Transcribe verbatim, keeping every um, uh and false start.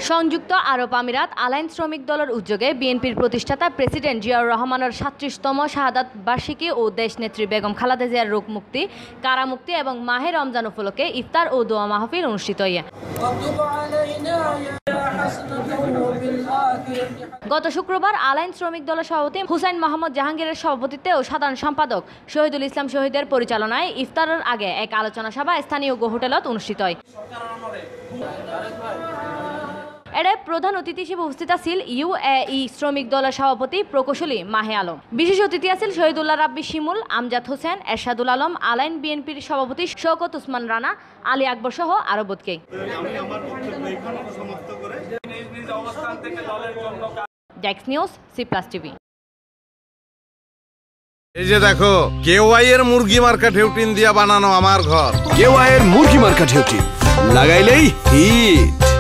সংযুক্ত আরব আমিরাত আলাইন শ্রমিক দলের উদ্যোগে বিএনপির প্রতিষ্ঠাতা প্রেসিডেন্ট জিয়াউর রহমানের সাতত্রিশতম শাহাদাত বার্ষিকী ও দেশনেত্রী বেগম খালেদা জিয়ার রোগ মুক্তি, কারামুক্তি এবং মাহে রমজান উপলক্ষে ইফতার ও দোয়া মাহফিল অনুষ্ঠিত হয়। গত শুক্রবার আলাইন শ্রমিক দলের সভাপতি হুসাইন মোহাম্মদ জাহাঙ্গীরের সভাপতিত্বে ও সাধারণ সম্পাদক শহীদুল ইসলাম শহীদের পরিচালনায় ইফতারের আগে এক আলোচনা সভা স্থানীয় গো হোটেলত অনুষ্ঠিত হয়। এর প্রধান অতিথি হিসেবে উপস্থিত ছিল ইউএই শ্রমিক দলের সভাপতি প্রকৌশলী মাহে আলম। বিশেষ অতিথি আছেন শহীদুল্লাহ রাব্বি শিমুল, আমজাদ হোসেন, এরশাদুল আলম, আলাইন বিএনপির সভাপতি শওকত উসমান রানা, আলী আকবর সহ আরো বোধকে। Desk news, C plus TV. এই যে দেখো, কেওয়াই এর মুরগি মার্কা ঢেউটিন দিয়া বানানো আমার ঘর। কেওয়াই এর মুরগি মার্কা ঢেউটিন লাগাইলেই হিট।